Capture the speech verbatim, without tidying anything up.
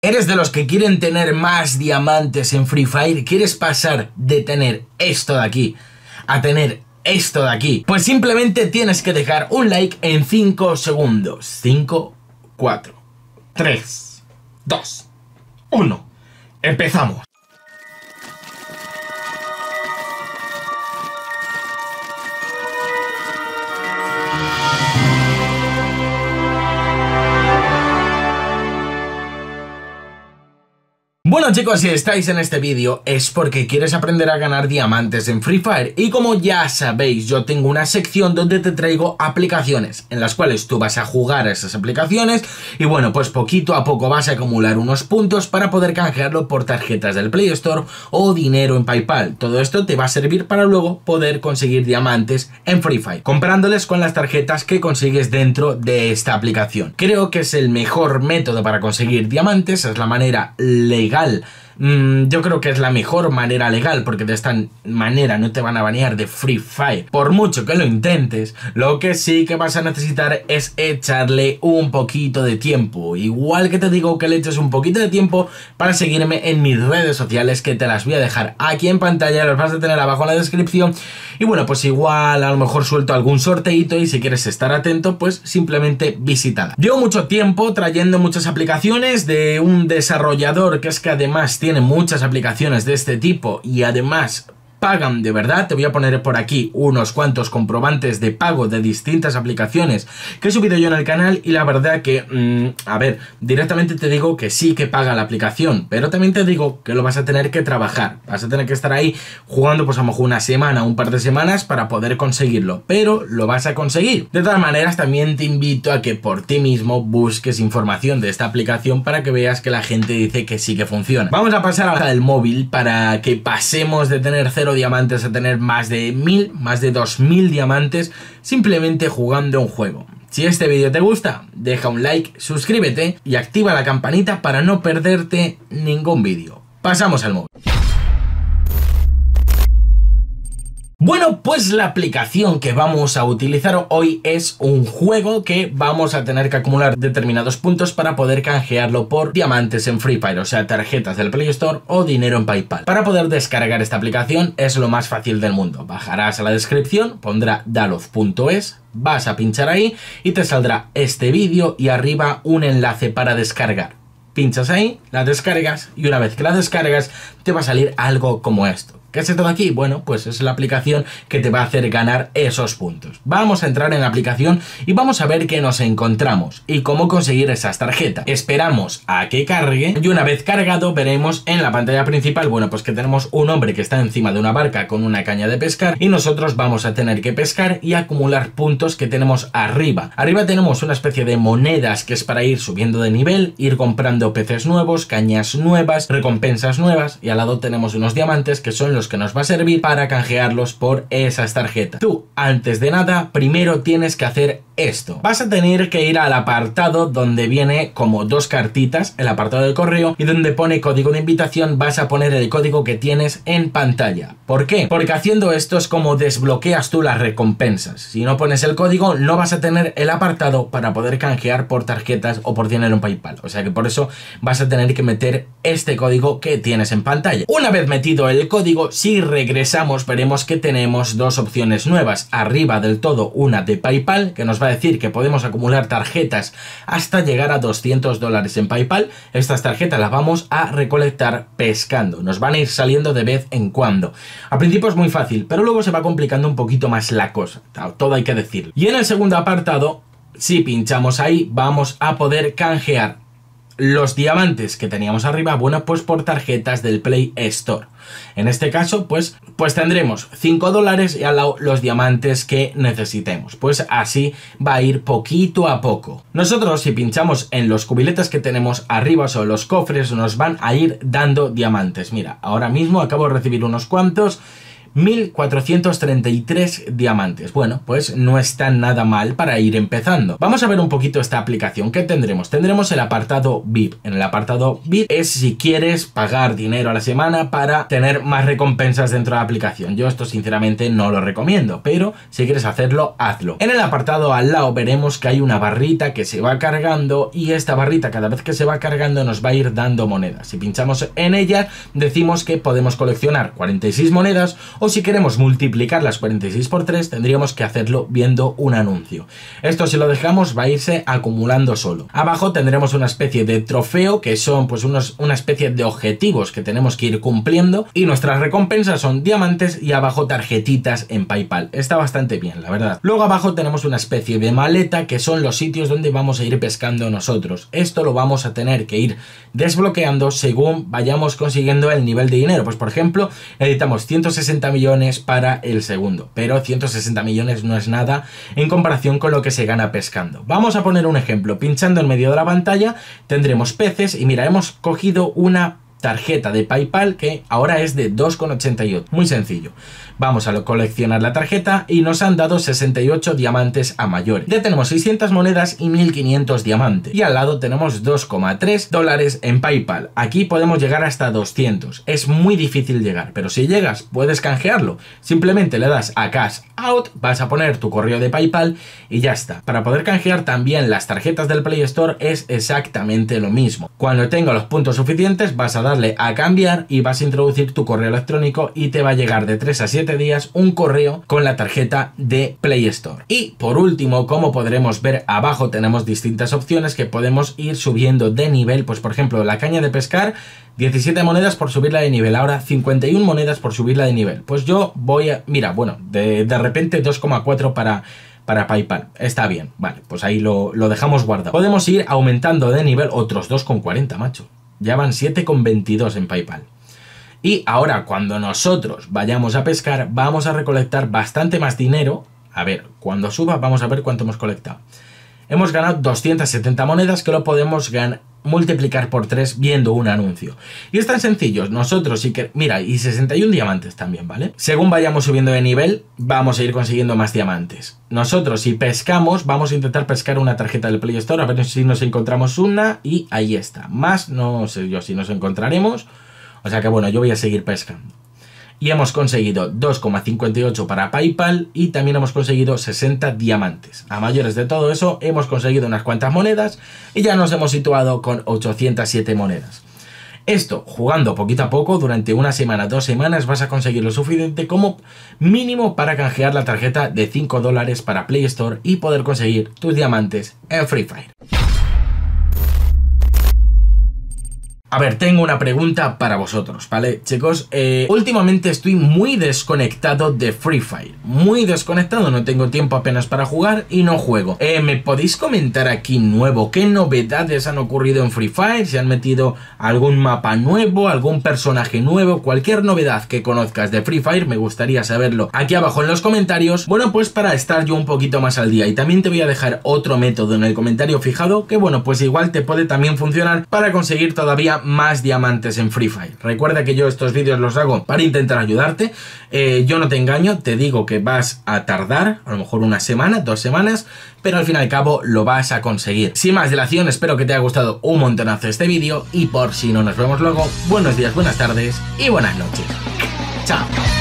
¿Eres de los que quieren tener más diamantes en Free Fire? ¿Quieres pasar de tener esto de aquí a tener esto de aquí? Pues simplemente tienes que dejar un like en cinco segundos. cinco, cuatro, tres, dos, uno. Empezamos. Bueno chicos, si estáis en este vídeo es porque quieres aprender a ganar diamantes en Free Fire y como ya sabéis yo tengo una sección donde te traigo aplicaciones en las cuales tú vas a jugar a esas aplicaciones y bueno, pues poquito a poco vas a acumular unos puntos para poder canjearlo por tarjetas del Play Store o dinero en PayPal. Todo esto te va a servir para luego poder conseguir diamantes en Free Fire, comprándoles con las tarjetas que consigues dentro de esta aplicación. Creo que es el mejor método para conseguir diamantes, es la manera legal. Mm, yo creo que es la mejor manera legal porque de esta manera no te van a banear de Free Fire por mucho que lo intentes. Lo que sí que vas a necesitar es echarle un poquito de tiempo, igual que te digo que le eches un poquito de tiempo para seguirme en mis redes sociales, que te las voy a dejar aquí en pantalla, las vas a tener abajo en la descripción. Y bueno, pues igual a lo mejor suelto algún sorteito y si quieres estar atento pues simplemente visítala. Llevo mucho tiempo trayendo muchas aplicaciones de un desarrollador que es que además tiene muchas aplicaciones de este tipo y además pagan de verdad. Te voy a poner por aquí unos cuantos comprobantes de pago de distintas aplicaciones que he subido yo en el canal y la verdad que, mmm, a ver, directamente te digo que sí que paga la aplicación, pero también te digo que lo vas a tener que trabajar, vas a tener que estar ahí jugando pues a lo mejor una semana, un par de semanas para poder conseguirlo, pero lo vas a conseguir. De todas maneras también te invito a que por ti mismo busques información de esta aplicación para que veas que la gente dice que sí que funciona. Vamos a pasar al móvil para que pasemos de tener cero diamantes a tener más de mil, más de dos mil diamantes simplemente jugando un juego. Si este vídeo te gusta, deja un like, suscríbete y activa la campanita para no perderte ningún vídeo. Pasamos al móvil. Bueno, pues la aplicación que vamos a utilizar hoy es un juego que vamos a tener que acumular determinados puntos para poder canjearlo por diamantes en Free Fire, o sea, tarjetas del Play Store o dinero en PayPal. Para poder descargar esta aplicación es lo más fácil del mundo. Bajarás a la descripción, pondrá daloz punto es, vas a pinchar ahí y te saldrá este vídeo y arriba un enlace para descargar. Pinchas ahí, la descargas y una vez que la descargas te va a salir algo como esto. ¿Qué es esto de aquí? Bueno, pues es la aplicación que te va a hacer ganar esos puntos. Vamos a entrar en la aplicación y vamos a ver qué nos encontramos y cómo conseguir esas tarjetas. Esperamos a que cargue y una vez cargado veremos en la pantalla principal, bueno, pues que tenemos un hombre que está encima de una barca con una caña de pescar y nosotros vamos a tener que pescar y acumular puntos que tenemos arriba. Arriba tenemos una especie de monedas que es para ir subiendo de nivel, ir comprando peces nuevos, cañas nuevas, recompensas nuevas y al lado tenemos unos diamantes que son los que nos va a servir para canjearlos por esas tarjetas. Tú, antes de nada, primero tienes que hacer esto. Vas a tener que ir al apartado donde viene como dos cartitas, el apartado de correo, y donde pone código de invitación vas a poner el código que tienes en pantalla. ¿Por qué? Porque haciendo esto es como desbloqueas tú las recompensas. Si no pones el código no vas a tener el apartado para poder canjear por tarjetas o por dinero en PayPal. O sea que por eso vas a tener que meter este código que tienes en pantalla. Una vez metido el código, si regresamos veremos que tenemos dos opciones nuevas. Arriba del todo una de PayPal que nos va a decir que podemos acumular tarjetas hasta llegar a doscientos dólares en PayPal. Estas tarjetas las vamos a recolectar pescando. Nos van a ir saliendo de vez en cuando. Al principio es muy fácil, pero luego se va complicando un poquito más la cosa. Todo hay que decirlo. Y en el segundo apartado, si pinchamos ahí, vamos a poder canjear los diamantes que teníamos arriba, bueno, pues por tarjetas del Play Store. En este caso, pues, pues tendremos cinco dólares y al lado los diamantes que necesitemos. Pues así va a ir poquito a poco. Nosotros, si pinchamos en los cubiletes que tenemos arriba o los cofres, nos van a ir dando diamantes. Mira, ahora mismo acabo de recibir unos cuantos. mil cuatrocientos treinta y tres diamantes. Bueno, pues no está nada mal para ir empezando. Vamos a ver un poquito esta aplicación. ¿Qué tendremos? Tendremos el apartado V I P. En el apartado V I P es si quieres pagar dinero a la semana para tener más recompensas dentro de la aplicación. Yo esto sinceramente no lo recomiendo, pero si quieres hacerlo, hazlo. En el apartado al lado veremos que hay una barrita que se va cargando y esta barrita cada vez que se va cargando nos va a ir dando monedas. Si pinchamos en ella decimos que podemos coleccionar cuarenta y seis monedas, o si queremos multiplicar las cuarenta y seis por tres tendríamos que hacerlo viendo un anuncio. Esto si lo dejamos va a irse acumulando solo. Abajo tendremos una especie de trofeo que son pues unos, una especie de objetivos que tenemos que ir cumpliendo y nuestras recompensas son diamantes y abajo tarjetitas en PayPal. Está bastante bien, la verdad. Luego abajo tenemos una especie de maleta que son los sitios donde vamos a ir pescando nosotros. Esto lo vamos a tener que ir desbloqueando según vayamos consiguiendo el nivel de dinero. Pues por ejemplo necesitamos ciento sesenta millones para el segundo, pero ciento sesenta millones no es nada en comparación con lo que se gana pescando. Vamos a poner un ejemplo. Pinchando en medio de la pantalla tendremos peces y mira, hemos cogido una tarjeta de PayPal que ahora es de dos con ochenta y ocho. Muy sencillo. Vamos a coleccionar la tarjeta y nos han dado sesenta y ocho diamantes a mayores. Ya tenemos seiscientas monedas y mil quinientos diamantes. Y al lado tenemos dos coma tres dólares en PayPal. Aquí podemos llegar hasta doscientos. Es muy difícil llegar, pero si llegas puedes canjearlo. Simplemente le das a Cash Out, vas a poner tu correo de PayPal y ya está. Para poder canjear también las tarjetas del Play Store es exactamente lo mismo. Cuando tenga los puntos suficientes vas a darle a cambiar y vas a introducir tu correo electrónico y te va a llegar de tres a siete días un correo con la tarjeta de Play Store. Y por último, como podremos ver abajo, tenemos distintas opciones que podemos ir subiendo de nivel. Pues por ejemplo, la caña de pescar, diecisiete monedas por subirla de nivel, ahora cincuenta y una monedas por subirla de nivel. Pues yo voy a... Mira, bueno, de, de repente dos coma cuatro para... para PayPal, está bien, vale, pues ahí lo, lo dejamos guardado. Podemos ir aumentando de nivel otros dos coma cuarenta, macho. Ya van siete coma veintidós en PayPal. Y ahora cuando nosotros vayamos a pescar vamos a recolectar bastante más dinero. A ver, cuando suba vamos a ver cuánto hemos colectado. Hemos ganado doscientas setenta monedas que lo podemos ganar, multiplicar por tres viendo un anuncio. Y es tan sencillo, nosotros sí que... Mira, y sesenta y un diamantes también, ¿vale? Según vayamos subiendo de nivel, vamos a ir consiguiendo más diamantes. Nosotros si pescamos, vamos a intentar pescar una tarjeta del Play Store, a ver si nos encontramos una, y ahí está. Más no sé yo si nos encontraremos, o sea que bueno, yo voy a seguir pescando. Y hemos conseguido dos coma cincuenta y ocho para PayPal y también hemos conseguido sesenta diamantes. A mayores de todo eso hemos conseguido unas cuantas monedas y ya nos hemos situado con ochocientas siete monedas. Esto, jugando poquito a poco, durante una semana, dos semanas, vas a conseguir lo suficiente como mínimo para canjear la tarjeta de cinco dólares para Play Store y poder conseguir tus diamantes en Free Fire. A ver, tengo una pregunta para vosotros, ¿vale? Chicos, eh, últimamente estoy muy desconectado de Free Fire. Muy desconectado, no tengo tiempo apenas para jugar y no juego. Eh, ¿Me podéis comentar aquí nuevo qué novedades han ocurrido en Free Fire? ¿Se han metido algún mapa nuevo, algún personaje nuevo? Cualquier novedad que conozcas de Free Fire me gustaría saberlo aquí abajo en los comentarios. Bueno, pues para estar yo un poquito más al día. Y también te voy a dejar otro método en el comentario fijado que, bueno, pues igual te puede también funcionar para conseguir todavía más diamantes en Free Fire. Recuerda que yo estos vídeos los hago para intentar ayudarte. Eh, yo no te engaño, te digo que vas a tardar a lo mejor una semana, dos semanas, pero al fin y al cabo lo vas a conseguir. Sin más dilación, espero que te haya gustado un montonazo este vídeo y por si no nos vemos luego, buenos días, buenas tardes y buenas noches. Chao.